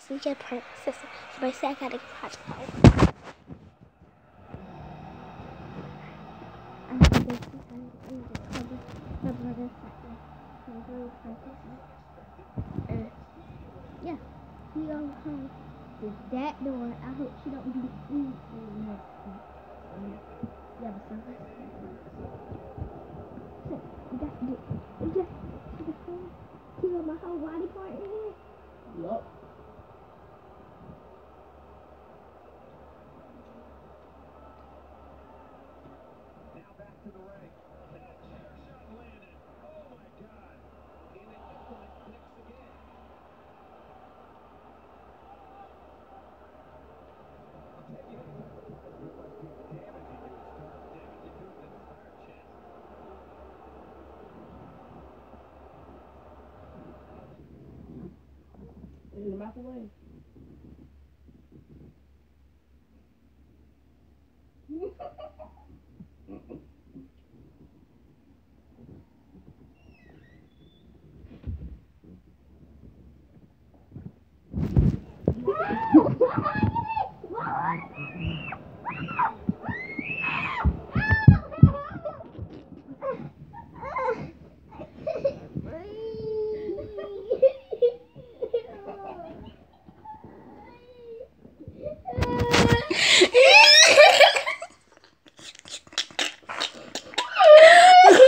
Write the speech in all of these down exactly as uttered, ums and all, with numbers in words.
C J prank my sister. So basically, I gotta get hot. I'm basically trying to cover my brother's second. And yeah, he gonna come through that door. I hope she don't be eating next time. Yeah, but something. So, we got to get, we just, we just kill my whole body part in here. Yup. Now back to the ring. That chair shot landed. Oh my God. And it connects again. I'll tell you, realize the damage he did was dark damage he did to the entire chest. In the microwave.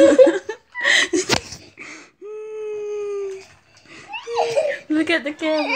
Look at the camera.